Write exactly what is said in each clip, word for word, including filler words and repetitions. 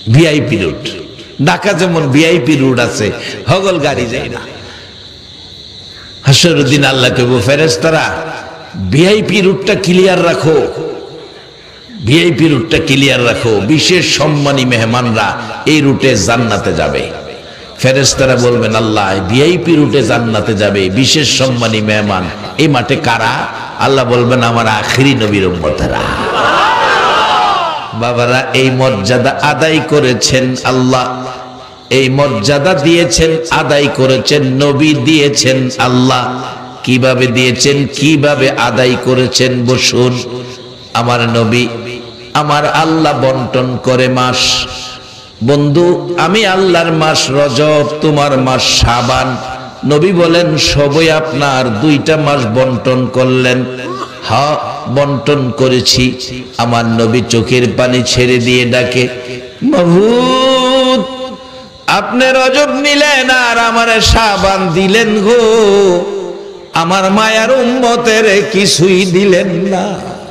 VIP root. Dhaka যেমন VIP root আছে, হগল গাড়ি যায় না। হাসরের দিন আল্লাহ কইব, ফেরেশতারা ভিআইপি রুটটা ক্লিয়ার রাখো, ভিআইপি রুটটা ক্লিয়ার রাখো, বিশেষ সম্মানী মেহমানরা এই রুটে জান্নাতে যাবে। ফেরেশতারা বলবেন, আল্লাহ ভিআইপি রুটে জান্নাতে যাবে বিশেষ সম্মানী মেহমান, এই মাঠে কারা? আল্লাহ বলবেন, আমার আখিরি নবীর উম্মতেরা। বাবারা, এই মর্যাদা আদায় করেছেন আল্লাহ, এই মর্যাদা দিয়েছেন, আদায় করেছেন নবী, দিয়েছেন আল্লাহ। কিভাবে দিয়েছেন, কিভাবে আদায় করেছেন? বসুন। আমার নবী, আমার আল্লাহ বন্টন করে মাস। বন্ধু, আমি আল্লাহর মাস রজব, তোমার মাস শাবান। নবী বলেন, সবই আপনার, দুইটা মাস বন্টন করলেন। হ্যাঁ, বন্টন করেছি। আমার নবী চোখের পানি ছেড়ে দিয়ে ডাকে, মাবুদ, আপনি রজব নিলেন আর আমারে শাবান দিলেন গো, আমার মায়ার উম্মতের কিছুই দিলেন না।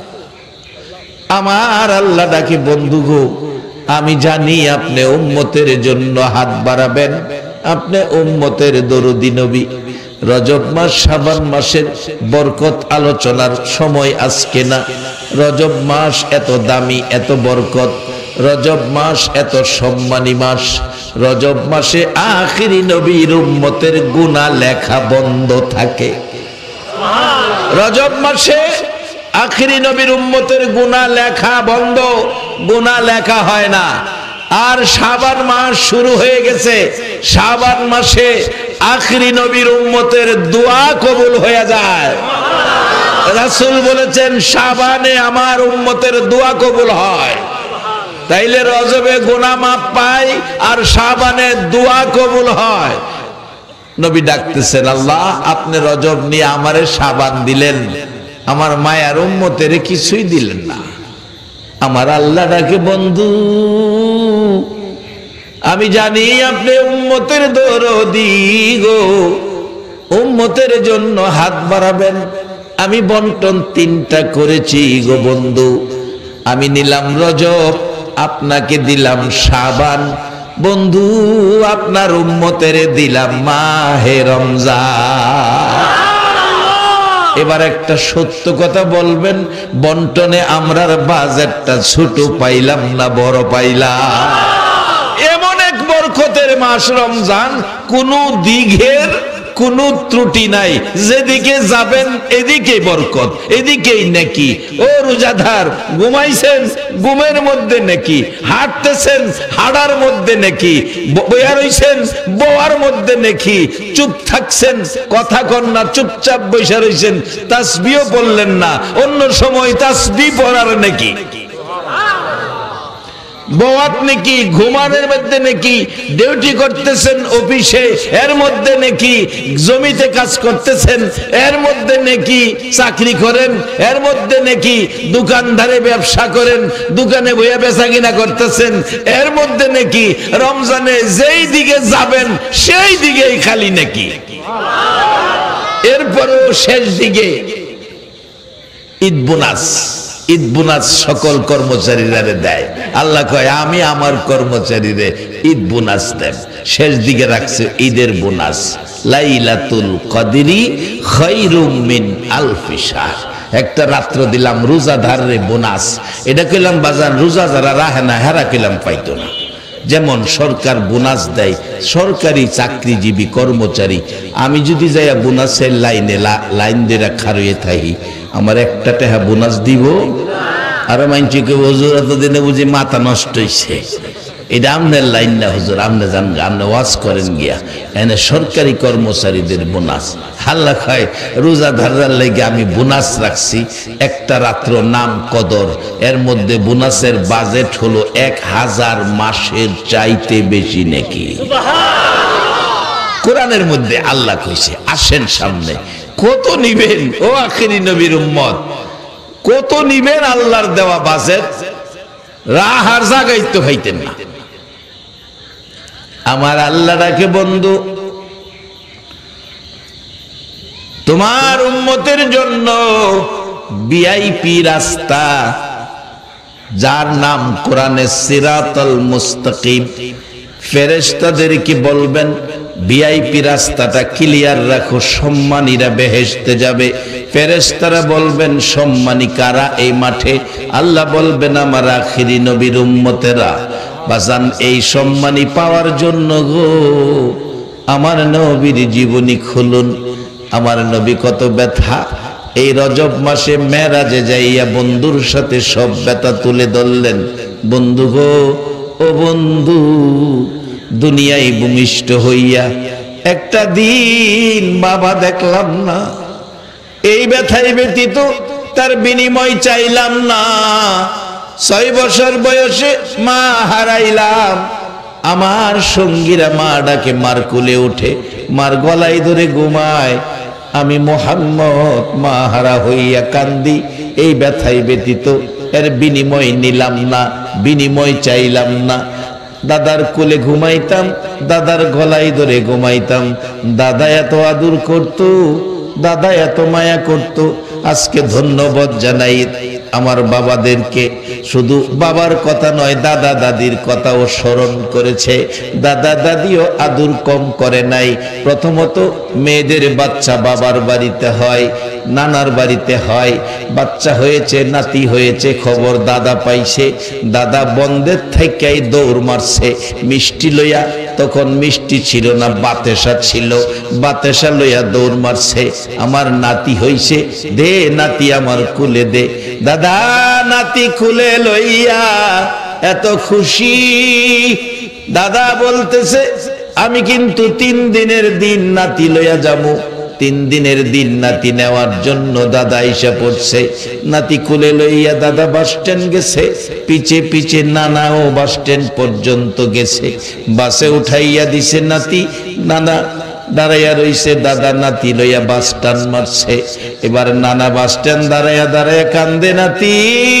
আমার আল্লাহ ডাকে, বন্ধু গো, আমি জানি আপনি উম্মতের জন্য হাত বাড়াবেন, আপনি উম্মতের দরদি নবী। রজব মাস শাবান মাসের বরকত আলোচনার সময় আজকে না। রজব মাস এত দামি, এত বরকত, রজব মাস এত সম্মানী মাস। রজব মাসে আখিরি নবীর উম্মতের গুনাহ লেখা বন্ধ থাকে। রজব মাসে আখিরি নবীর উম্মতের গুনাহ লেখা বন্ধ, গুনাহ লেখা হয় না। আর শাবান মাস শুরু হয়ে গেছে, শাবান মাসে আখিরি নবীর উম্মতের দোয়া কবুল হয়ে যায়। রাসূল বলেছেন, শাবানে আমার উম্মতের দোয়া কবুল হয়। তাইলে রজবে গুনাহ মাফ পাই আর শাবানে দোয়া কবুল হয়। নবী ডাকতেছেন, আল্লাহ আপনি রজব নিয়ে আমারে শাবান দিলেন, আমার মায়ার উম্মতের কিছুই দিলেন না। আমার আল্লাহ ডাকে, বন্ধু, আমি জানি আপনি উম্মতের দরদি গো, উম্মতের জন্য হাত বাড়াবেন। আমি বন্টন তিনটা করেছি গো বন্ধু। আমি নিলাম রজব, আপনাকে দিলাম শাবান, বন্ধু আপনার উম্মতের দিলাম মাহে রমজান। এবার একটা সত্য কথা বলবেন, বন্টনে আমরার বাজেটটা ছোট পাইলাম না বড় পাইলাম? এমন এক বরকতের মাস রমজান, কোন দিঘের কোন ত্রুটি নাই, যেদিকে যাবেন এদিকে বরকত, এদিকেই নেকি। ও রোজাদার, ঘুমাইছেন, ঘুমের মধ্যে নেকি, হাঁটতেছেন, হাঁটার মধ্যে নেকি, বইয়া রইছেন, বওয়ার মধ্যে নেকি, চুপ থাকছেন, কথা কন না, চুপচাপ বইসা রইছেন, তাসবিহও পড়লেন না, অন্য সময় তাসবিহ পড়ার নেকি। বওয়াত নাকি, ঘুমানোর মধ্যে নাকি, ডিউটি করতেছেন অফিসে এর মধ্যে নাকি, জমিতে কাজ করতেছেন এর মধ্যে নাকি, চাকরি করেন এর মধ্যে নাকি, দোকানদারে ব্যবসা করেন, দোকানে বইয়া বেচা কিনা করতেছেন এর মধ্যে নাকি, রমজানে যেই দিকে যাবেন সেই দিকেই খালি নাকি। এরপরেও শেষ দিকে ঈদ বোনাস, ঈদ বোনাস সকল কর্মচারীরা দেয়। আল্লাহ কয়, আমি আমার কর্মচারীরে ঈদ বোনাস দেব। শেষ দিকে রাখছে ঈদের বোনাস, লাইলাতুল কদরি খায়রুম মিন আলফি শাহর। একটা রাত্র দিলাম রোজাদারে বোনাস। এটা কইলাম বাজার, রোজা যারা রাখে না হেরা কইলাম পাইতো না। যেমন সরকার বোনাস দেয়, সরকারি চাকরিজীবী কর্মচারী, আমি যদি যাইয়া বোনাসের লাইনে লাইন দিয়ে খারুয়ে থাকি, আমার একটা টাকা বোনাস দিব? আর মাইনচিকে হুজুর এতদিনে বুঝি মাথা নষ্ট হয়েছে, এটা আমনের লাইন না হুজুর, আমনে জান, আমনে ওয়াজ করেন গিয়া। এনে সরকারি কর্মচারীদের বোনাস। আল্লাহ খায়, রোজাদারদের লেগে আমি বোনাস রাখছি একটা রাত্র, নাম কদর। এর মধ্যে বোনাসের বাজেট হলো এক হাজার মাসের চাইতে বেশি নাকি। কোরআনের মধ্যে আল্লাহ কইছে, আসেন সামনে, কত নিবেন ও আখিরি নবীর উম্মত, কত নিবেন আল্লাহর দেওয়া বাজেট? রাহার জায়গায় তো খাইতেন না। আমার আল্লাহ ডাকে, বন্ধু তোমার উম্মতের জন্য ভিআইপি রাস্তা, যার নাম কোরআনে সিরাতাল মুস্তাকিম। ফেরেশতাদেরকে বলবেন ভিআইপি রাস্তাটা ক্লিয়ার রাখো, সম্মানীরা বেহেশতে যাবে। ফেরেশতারা বলবেন সম্মানী কারা এই মাঠে? আল্লাহ বলবেন আমার আখিরি নবীর উম্মতেরা। বাজান এই সম্মানী পাওয়ার জন্য গো আমার নবীর জীবনী খুলুন। আমার নবী কত ব্যথা এই রজব মাসে মেরাজে যাইয়া বন্ধুর সাথে সব ব্যথা তুলে ধরলেন। বন্ধু গো, ও বন্ধু, দুনিয়ায় ভূমিষ্ঠ হইয়া একটা দিন বাবা দেখলাম না, এই ব্যথায় ব্যতীত তার বিনিময় চাইলাম না। ছয় বছর বয়সে মা হারাইলাম, আমার সঙ্গীরা মা ডাকে মার কোলে ওঠে, মার গলায় ধরে ঘুমায়। আমি মোহাম্মদ মা হারা হইয়া কান্দি, এই ব্যথায় ব্যতীত এর বিনিময় নিলাম না, বিনিময় চাইলাম না। দাদার কোলে ঘুমাইতাম, দাদার গলায় ধরে ঘুমাইতাম। দাদা এত আদর করত, দাদা এত মায়া করত। আজকে ধন্যবাদ জানাই আমার বাবাদেরকে। শুধু বাবার কথা নয়, দাদা দাদির কথাও স্মরণ করেছে। দাদা দাদিও আদর কম করে নাই। প্রথমত মেয়েদের বাচ্চা বাবার বাড়িতে হয়, নানার বাড়িতে হয়। বাচ্চা হয়েছে, নাতি হয়েছে, খবর দাদা পাইছে। দাদা বন্ধের থেকেই দৌড় মারছে মিষ্টি লইয়া। তখন মিষ্টি ছিল না, বাতেসা ছিল। বাতেসা লইয়া দৌড় মারছে। আমার নাতি হইছে, দে নাতি আমার কুলে দে। দাদা নাতি কুলে লইয়া এত খুশি। দাদা বলতেছে আমি কিন্তু তিন দিনের দিন নাতি লইয়া যাবো। তিন দিনের দিন নাতি নেওয়ার জন্য দাদা এসে পড়ছে। নাতি কুলে লইয়া দাদা বাস স্ট্যান্ড গেছে, পিছে পিছে নানাও বাস স্ট্যান্ড পর্যন্ত গেছে। বাসে উঠাইয়া দিছে নাতি, নানা দাঁড়াইয়া রইছে। দাদা নাতি লইয়া বাস টান মারছে। এবার নানা বাস স্ট্যান্ড দাঁড়াইয়া দাঁড়াইয়া কান্দে, নাতি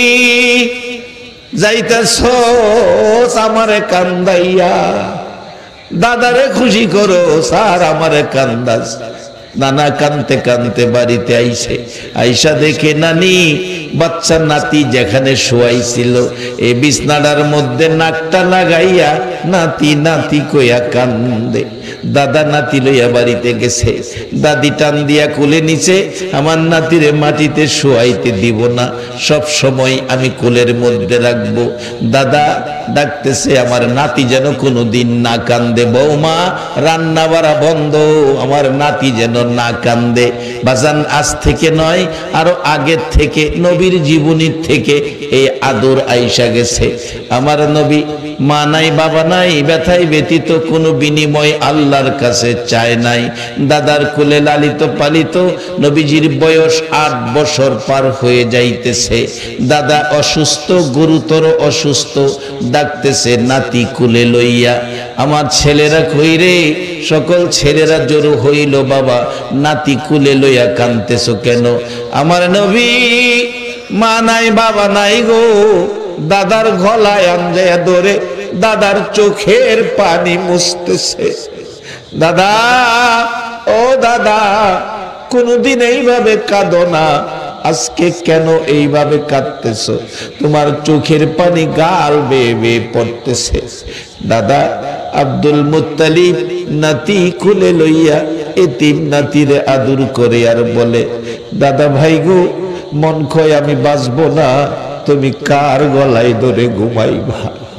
যাইতেছ আমারে কান্দাইয়া, দাদারে খুশি করো স্যার আমারে কান্দাস। নানা কানতে কানতে বাড়িতে আইসে। আইসা দেখে নানি বাচ্চা নাতি যেখানে শোয়াইছিল এই বিছনাটার মধ্যে নাকটা লাগাইয়া নাতি নাতি কইয়া কান্দে। দাদা নাতি লইয়া বাড়িতে গেছে। দাদি টান দিয়া কোলে নিচে, আমার নাতিরে মাটিতে শোয়াইতে দিব না, সব সময় আমি কোলের মধ্যে রাখবো। দাদা ডাকতেছে আমার নাতি যেন কোনো দিন না কান্দে। বৌমা রান্না বাড়া বন্ধ, আমার নাতি যেন না কান্দে। বাজান আজ থেকে নয়, আরো আগের থেকে নবীর জীবনীর থেকে এই আদর আইসা গেছে। আমার নবী মা নাই বাবা নাই, ব্যথায় ব্যতীত কোনো বিনিময় আল্লাহর কাছে চায় নাই। দাদার কোলে লালিত পালিত নবীজির বয়স আট বছর পার হয়ে যাইতেছে। দাদা অসুস্থ, গুরুতর অসুস্থ, ডাকতেছে নাতি কোলে লইয়া। আমার ছেলেরা কই রে? সকল ছেলেরা জড়ো হইল, বাবা নাতি কুলে লইয়া কানতেছ কেন? আমার নবী মা নাই বাবা নাই গো, দাদার গলায় আঞ্জায়া ধরে দাদার চোখের পানি মুছতেছে। দাদা ও দাদা, কোনদিন এইভাবে কাঁদো না, আজকে কেন এইভাবে কাঁদতেছ? তোমার চোখের পানি গাল বেয়ে বেয়ে পড়তেছে। দাদা আব্দুল মুত্তালিব নাতি কুলে লইয়া এতিম নাতিরে আদর করে আর বলে, দাদা ভাই গো, মন কয় আমি বাঁচবো না, তুমি কার গলায় ধরে ঘুমাইবা?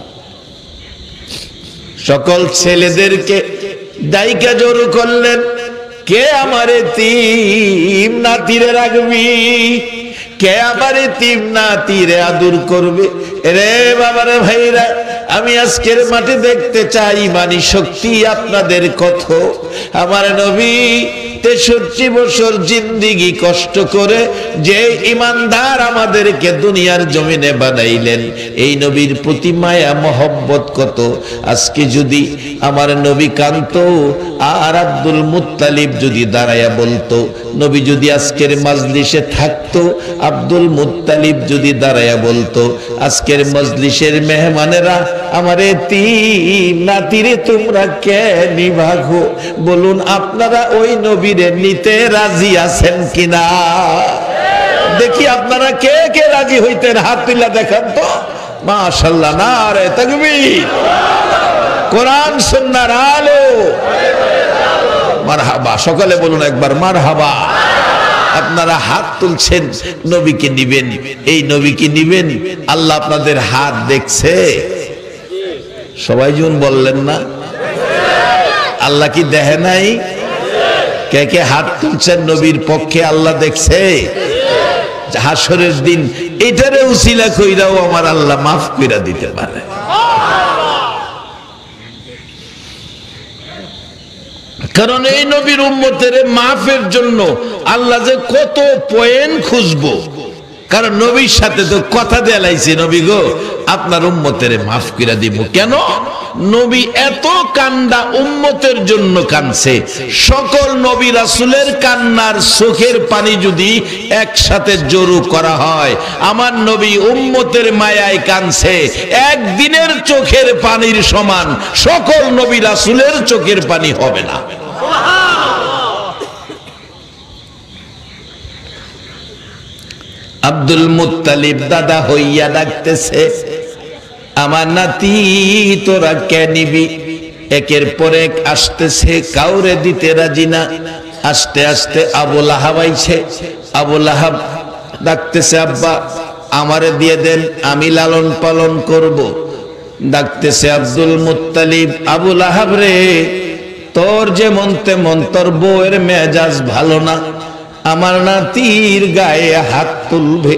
সকল ছেলেদেরকে দায়িকা জড়ো করলেন, কে আমার এতিম নাতিরে রাখবি? কে আমার এতিম নাতিরে আদর করবে? রে বাবারে ভাইরা, আমি আজকের মাঠে দেখতে চাই ইমানি শক্তি আপনাদের কত। আমার নবী তেষট্টি বছর জিন্দিগি কষ্ট করে যে ইমানদার আমাদেরকে দুনিয়ার জমিনে বানাইলেন, এই নবীর প্রতি মায়া মহব্বত কত। আজকে যদি আমার নবী কাঁদতো আর আব্দুল মুত্তালিব যদি দাঁড়াইয়া বলতো, নবী যদি আজকের মাজলিসে থাকতো, আব্দুল মুত্তালিব যদি দাঁড়াইয়া বলতো, আজকের মজলিসের মেহমানেরা আমার এতিম নাতিরে তোমরা কে নিভাগো? বলুন আপনারা ওই নবীরে নিতে রাজি আছেন কিনা? দেখি আপনারা কে কে রাজি হইতেন, হাত তুলে দেখান তো। মাশাআল্লাহ, নারে তাকবীর। কোরআন সুন্নাহর আলো, মারহাবা। সকালে বলুন একবার মারহাবা। আপনারা হাত তুলছেন, নবীকে নিবেন, এই নবীকে নিবেন। আল্লাহ আপনাদের হাত দেখছে? সবাই যখন বললেন না, আল্লাহ কি দেখে নাই? কে কে হাত তুলছেন নবীর পক্ষে? আল্লাহ দেখছে। হাসরের দিন এটারে উসিলা কইরাও আমার আল্লাহ মাফ কইরা দিতে পারে। কারণ এই নবীর উম্মতের মাফের জন্য আল্লাহ যে কত পয়েন্ট খুঁজবো। কারণ নবীর সাথে তো কথা দেলাইছে, নবী গো আপনার উম্মতের মাফ কইরা দিব। কেন? নবী এত কান্দা উম্মতের জন্য কানছে। সকল নবী রাসূলের কান্নার চোখের পানি যদি একসাথে জড়ো করা হয়, আমার নবী উম্মতের মায়ায় কানছে একদিনের চোখের পানির সমান সকল নবী রাসূলের চোখের পানি হবে না। আব্দুল মুত্তালিব দাদা হইয়া ডাকতেছে, আমার নাতি তোরা কে নিবি? একের পর এক আসতেছে, কাউরে দিতে রাজি না। আস্তে আস্তে আবু লাহাব আইছে। আবু লাহাব ডাকতেছে, আব্বা আমারে দিয়ে দেন, আমি লালন পালন করব। ডাকতেছে আব্দুল মুত্তালিব, আবু লাহাব রে, তোর যে মনতে মন, তোর বউয়ের মেজাজ ভালো না, আমার নাতির গায়ে হাত তুলবে,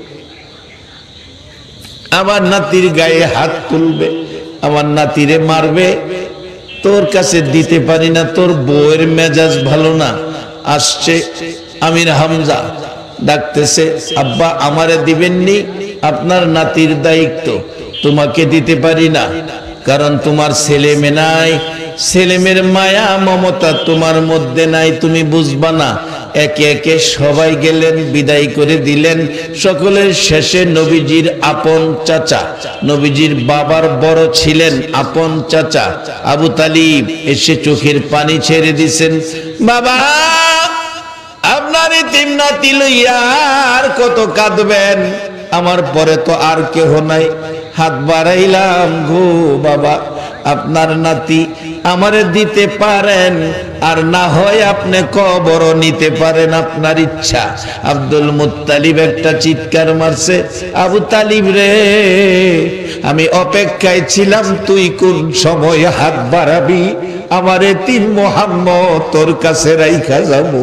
আমার নাতির গায়ে হাত তুলবে, আমার নাতিরে মারবে, তোর কাছে দিতে পারি না, তোর বউয়ের মেজাজ ভালো না। আসছে আমির হামজা, ডাকতেছে, আব্বা আমারে দিবেননি, আপনার নাতির দায়িত্ব, তোমাকে দিতে পারি না, কারণ তোমার ছেলে মেয়ে নাই, ছেলে মেয়ের মায়া মমতা তোমার মধ্যে নাই, তুমি বুঝবা না। একে একে সবাই গেলেন, বিদায় করে দিলেন। সকলের শেষে নবীজির আপন চাচা, নবীজির বাবার বড় ছিলেন আপন চাচা আবু তালিব এসে চোখের পানি ছেড়ে দিছেন, বাবা আপনার তিন নাতি লইয়া আর কত কাঁদবেন, আমার পরে তো আর কেহ নাই, হাত বাড়াইলাম গো বাবা, আপনার নাতি আমারে দিতে পারেন, আর না হয় আপনি কবর নিতে পারেন, আপনার ইচ্ছা। আব্দুল মুত্তালিব একটা চিৎকার মারছে, আবু তালিব রে, আমি অপেক্ষায় ছিলাম তুই কোন সময় হাত বাড়াবি, আমারে তিন মুহাম্মদ তোর কাছে রাইখা যাব।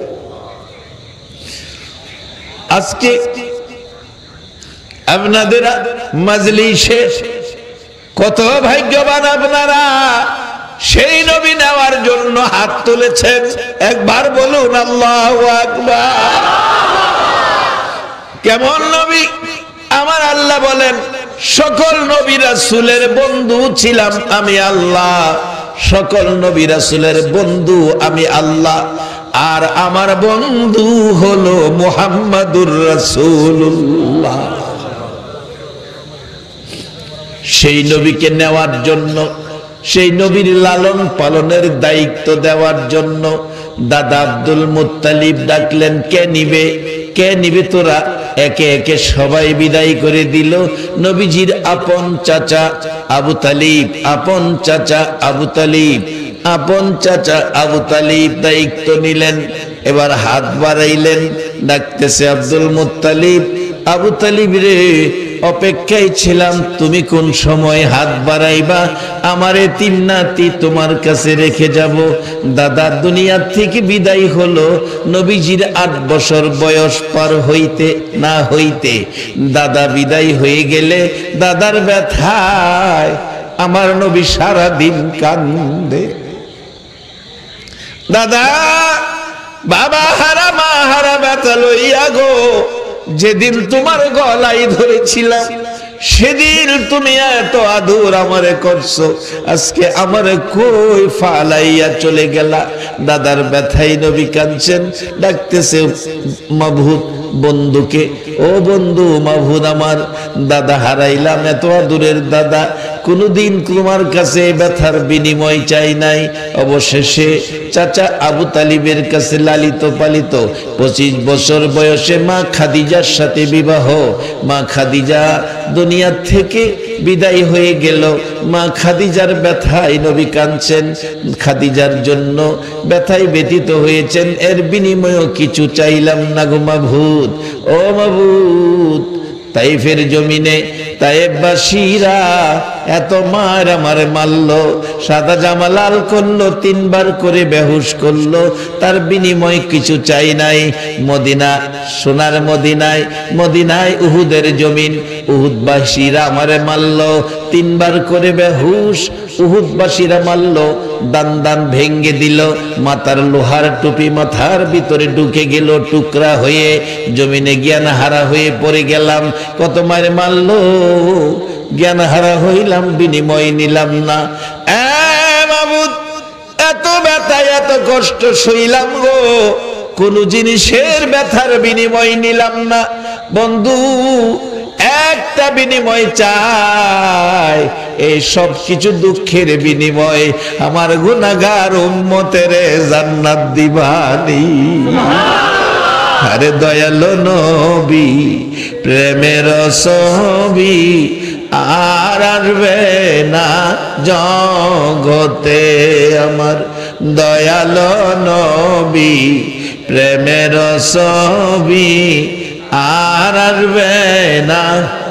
আজকে আপনাদের মাজলিসে কত ভাগ্যবান আপনারা, সেই নবী নেওয়ার জন্য হাত তুলেছেন, একবার বলুন আল্লাহু আকবার। কেমন নবী? আমার আল্লাহ বলেন, সকল নবী রাসূলের বন্ধু ছিলাম আমি আল্লাহ, সকল নবী রাসূলের বন্ধু আমি আল্লাহ, আর আমার বন্ধু হলো মুহাম্মাদুর রাসূলুল্লাহ। সেই নবীকে নেওয়ার জন্য, সেই নবীর লালন পালনের দায়িত্ব দেওয়ার জন্য দাদা আব্দুল মুত্তালিব ডাকলেন, কে নিবে, কে নিবে তোরা? একে একে সবাই বিদায় করে দিল। নবীজির আপন চাচা আবু তালিব, আপন চাচা আবু তালিব, আপন চাচা আবু তালিব দায়িত্ব নিলেন। এবার হাত বাড়াইলেন, ডাকতেছে আব্দুল মুত্তালিব, আবু তালিব রে, অপেক্ষায় ছিলাম তুমি কোন সময় হাত বাড়াইবা, আমারে তিন নাতি তোমার কাছে রেখে যাব। দাদা দুনিয়া থেকে বিদায় হলো, নবীজির আট বছর বয়স পার হইতে না হইতে দাদা বিদায় হয়ে গেলে, দাদার ব্যথায় আমার নবী সারা দিন কান্দে। দাদা বাবা হারা মা হারা ব্যথা লইয়া গো, যেদিন তোমার গলাই ধরেছিলাম সেদিন তুমি এত আদর আমারে করছো, আজকে আমারে কই ফালাইয়া চলে গেলা। দাদার ব্যথাই নবী কাঁদছেন, ডাকতেছে মাবুদ বন্ধুকে, ও বন্ধু মাবুদ আমার, দাদা হারাইলাম, এত আদরের দাদা, কোনদিন তোমার কাছে ব্যথার বিনিময় চাই নাই। অবশেষে চাচা আবু তালিবের কাছে লালিত পালিত পঁচিশ বছর বয়সে মা খাদিজার সাথে বিবাহ। মা খাদিজা দুনিয়া থেকে বিদায় হয়ে গেল। মা খাদিজার ব্যথায় নবী কাঁদছেন, খাদিজার জন্য ব্যথায় ব্যথিত হয়েছেন। এর বিনিময়েও কিছু চাইলাম না গো মাবুদ, ও মাবুদ। তাইফের জমিনে তাইফবাসীরা এত মার আমার মারল, সাদা জামা লাল করলো, তিনবার করে বেহুশ করলো, তার বিনিময় কিছু চাই নাই। মদিনা, সোনার মদিনায়, মদিনায় উহুদের জমিন, উহুদবাসীরা আমারে মারল, তিনবার করে বেহুশ, উহুদবাসীরা মারল, দান দান ভেঙ্গে দিল, মাথার লোহার টুপি মাথার ভিতরে ঢুকে গেল, টুকরা হয়ে জমিনে জ্ঞান হারা হয়ে পড়ে গেলাম। কত মারে মারল, জ্ঞান হারা হইলাম, বিনিময় নিলাম না। এ মাবুদ, এত ব্যথা এত কষ্ট সইলাম গো, কোন জিনিসের ব্যথার বিনিময় নিলাম না। বন্ধু, একটা বিনিময় চাই, এই সব কিছু দুঃখের বিনিময় আমার গুনাহগার উম্মতের জান্নাত দিবানি। আরে দয়ালো নবী, প্রেমের ছবি আর আসবে না জগতে আমার। দয়ালো নবী, প্রেমের ছবি আর আসবে না।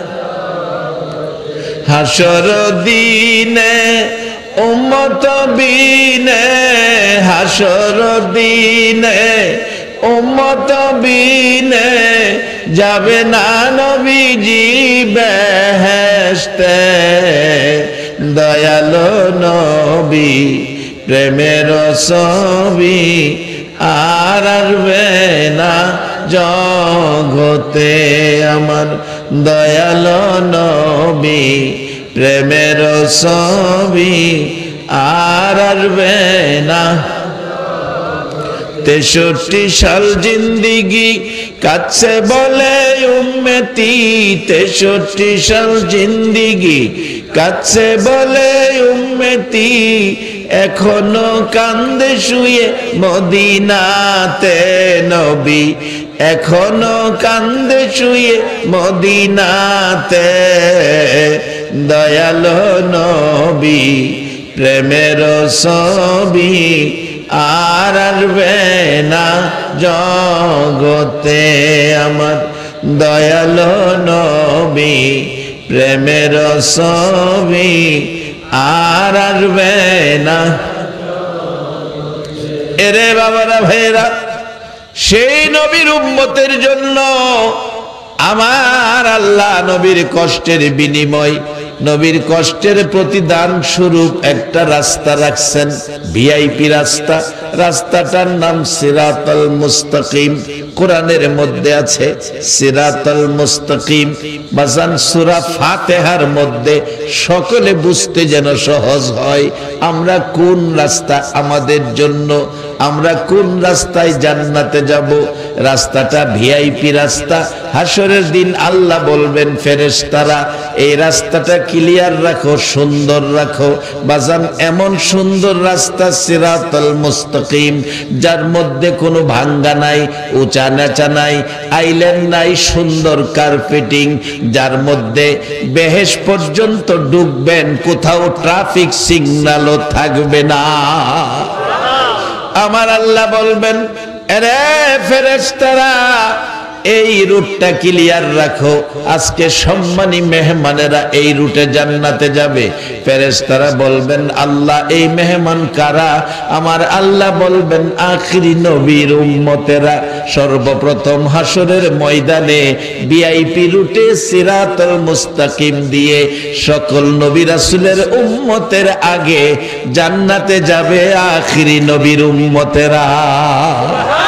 হাসর দিনে উম্মত বিনে, হাসর দিনে উম্মত বিনে যাবে না নবীজি বেহেশতে। দয়ালো নবী, প্রেমের ছবি আর আসবে না জগতে আমার। দয়ালো নবী, প্রেমের ছবি আর আসবে না। তেষট্টি সাল জিন্দিগি কাছে বলে উম্মতি, তেষট্টি সাল জিন্দিগি কাছে বলে উম্মতি, এখনো কান্দে শুয়ে মদিনাতে নবী, এখনো কান্দে শুয়ে মদিনাতে। দয়ালো নবী, প্রেমের ছবি আর আসবে না জগতে আমার। দয়ালো নবী, প্রেমের ছবি আর আসবে না। এরে বাবারা ভাইরা, সেই নবীর উম্মতের জন্য আমার আল্লাহ নবীর কষ্টের বিনিময়, নবীর কষ্টের প্রতিদান স্বরূপ একটা রাস্তা রাখছেন, ভিআইপি রাস্তা। রাস্তাটার নাম সিরাতাল মুস্তাকিম। কোরআনের মধ্যে আছে সিরাতাল মুস্তাকিম। বাজান, সূরা ফাতিহার মধ্যে সকলে বুঝতে যেন সহজ হয় আমরা কোন রাস্তা আমাদের জন্য, আমরা কোন রাস্তায় জান্নাতে যাব। রাস্তাটা ভিআইপি রাস্তা। হাসরের দিন আল্লাহ বলবেন ফেরেশতারা, এই রাস্তাটা ক্লিয়ার রাখো, সুন্দর রাখো। বাজান, এমন সুন্দর রাস্তা সিরাতাল মুস্তাকিম, যার মধ্যে কোনো ভাঙ্গা নাই, উঁচা নেচা নাই, আইল্যান্ড নাই, সুন্দর কার্পেটিং, যার মধ্যে বেহেশ পর্যন্ত ঢুকবেন, কোথাও ট্রাফিক সিগন্যালও থাকবে না। আমার আল্লাহ বলবেন, আরে ফেরেশতারা, এই রুটটা ক্লিয়ার রাখো, আজকে সম্মানী মেহমানেরা এই রুটে জান্নাতে যাবে। ফেরেশতারা বলবেন, আল্লাহ এই মেহমান কারা? আমার আল্লাহ বলবেন, আখিরি নবীর উম্মতেরা। সর্বপ্রথম হাসরের ময়দানে ভিআইপি রুটে সিরাতুল মুস্তাকিম দিয়ে সকল নবী রাসূলের উম্মতের আগে জান্নাতে যাবে আখিরি নবীর উম্মতেরা।